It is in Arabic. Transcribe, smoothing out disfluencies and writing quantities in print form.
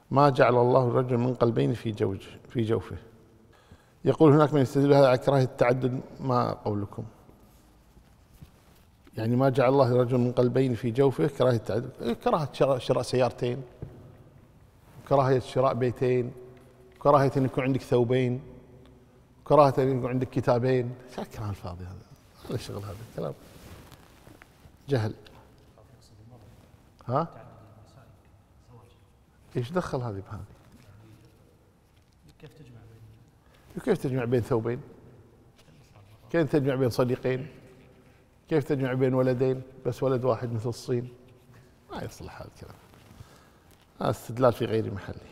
ما جعل الله الرجل من قلبين في جوفه. يقول هناك من يستدل هذا على كراهة التعدد، ما قولكم؟ يعني ما جعل الله الرجل من قلبين في جوفه كراهة التعدد، كراهة شراء سيارتين، كراهية شراء بيتين، كراهية أن يكون عندك ثوبين، كراهة أن يكون عندك كتابين. كلام الفاضي هذا شغل، هذا كلام جهل. ها؟ ايش دخل هذه بهذه؟ كيف تجمع بين ثوبين؟ كيف تجمع بين صديقين؟ كيف تجمع بين ولدين؟ بس ولد واحد مثل الصين؟ ما يصلح هذا الكلام، هذا استدلال في غير محله.